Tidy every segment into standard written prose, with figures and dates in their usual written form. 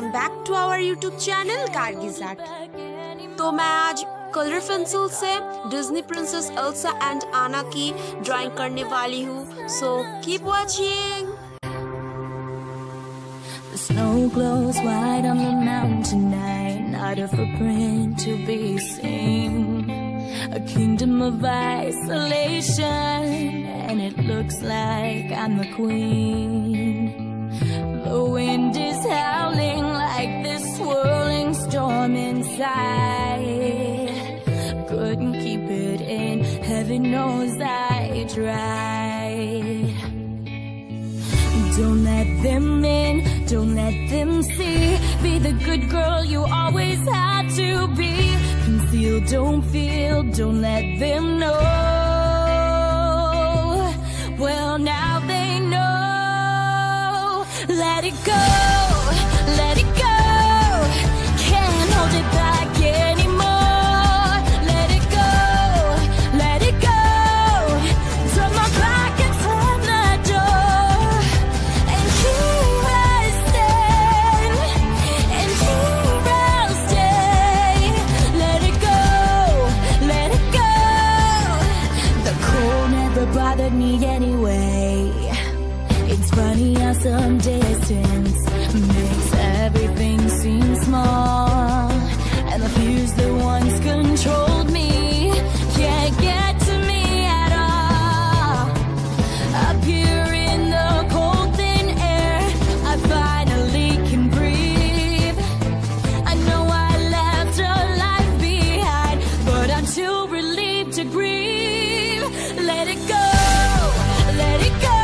Welcome back to our YouTube channel कारगिज art. तो मैं आज कलर पेंसिल से Disney princess Elsa and Anna की ड्राइंग करने वाली हूँ। So keep watching. The snow glows white on the mountain tonight, not a footprint to be seen. A kingdom of isolation, and it looks like I'm the queen. The wind is howling like this swirling storm inside. Couldn't keep it in, heaven knows I tried. Don't let them in, don't let them see. Be the good girl you always had to be. Conceal, don't feel, don't let them know. Well, now they know. Let it go, let it go. Can't hold it back anymore. Let it go, let it go. Turn my back and slam the door. And here I stand, and here I'll stay. Let it go, let it go. The cold never bothered me anyway. It's funny how some distance makes everything seem small, and the fears that once controlled me can't get to me at all. Up here in the cold thin air, I finally can breathe. I know I left a life behind, but I'm too relieved to grieve. Let it go, let it go.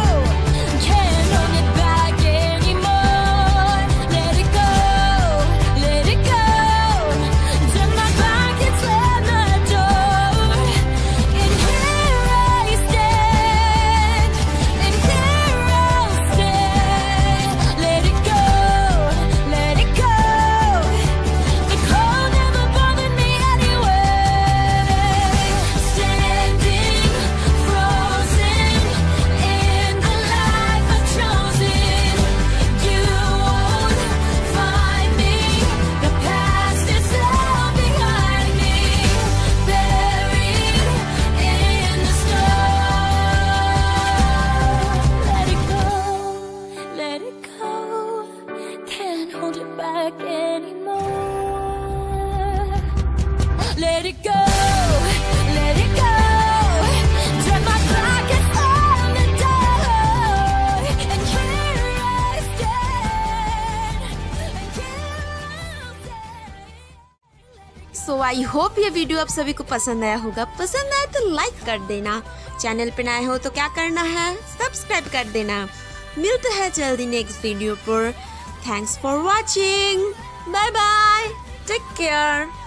Let it go, let it go. Turn my back and slam the door. And here I stand, and here I'll stay. So I hope ये video आप सभी को पसंद आया होगा। पसंद आया तो लाइक कर देना। चैनल पे नए हो तो क्या करना है, सब्सक्राइब कर देना। मिलते हैं जल्दी नेक्स्ट वीडियो पर। Thanks for watching. Bye bye, take care.